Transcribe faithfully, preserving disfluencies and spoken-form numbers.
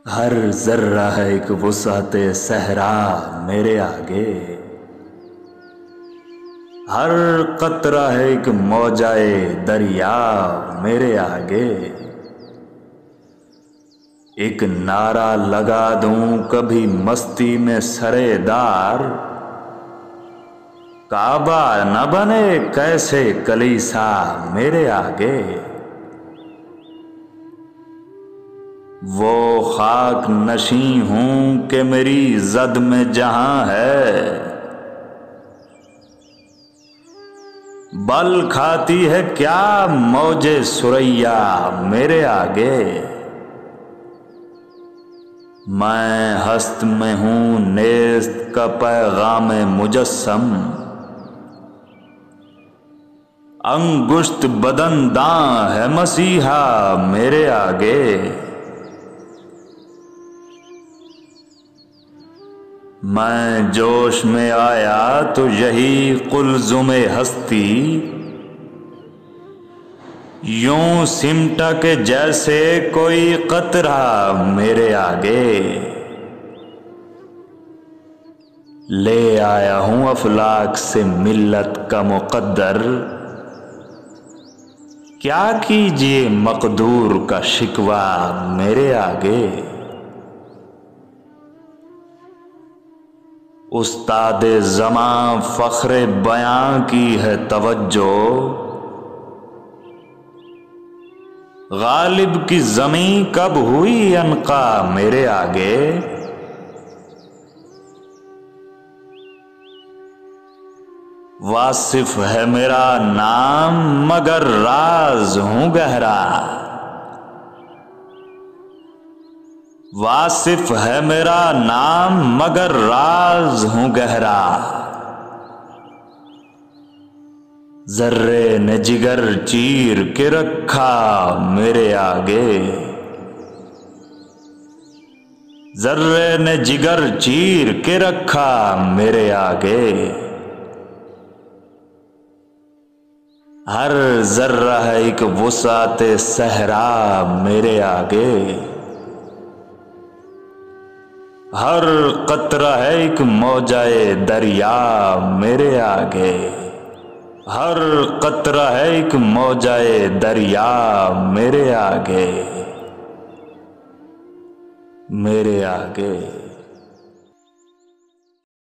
हर जर्रा है एक वुसअते सहरा मेरे आगे, हर कतरा है एक मौजाए दरिया मेरे आगे। एक नारा लगा दूं कभी मस्ती में सरेदार, काबा न बने कैसे कलीसा मेरे आगे। वो खाक नशी हूं कि मेरी जद में जहां है, बल खाती है क्या मौजे सुरैया मेरे आगे। मैं हस्त में हूं नेस्त का पैगाम मुजस्सम, अंगुश्त बदन दां है मसीहा मेरे आगे। मैं जोश में आया तो यही कुलजुमे हस्ती, यूं सिमटा के जैसे कोई कतरा मेरे आगे। ले आया हूं अफलाक से मिल्लत का मुकद्दर, क्या कीजिए मकदूर का शिकवा मेरे आगे। उस्तादे ज़मां फ़ख्रे बयां की है तवज्जो, गालिब की ज़मीं कब हुई अनका मेरे आगे। वासिफ है मेरा नाम मगर राज हूं गहरा, वासिफ है मेरा नाम मगर राज हूं गहरा। जर्रे ने जिगर चीर के रखा मेरे आगे, जर्रे ने जिगर चीर के रखा मेरे आगे। हर जर्रा है एक वुसअते सहरा मेरे आगे, हर कतरा है एक मौजाए दरिया मेरे आगे। हर कतरा है एक मौजाए दरिया मेरे आगे, मेरे आगे।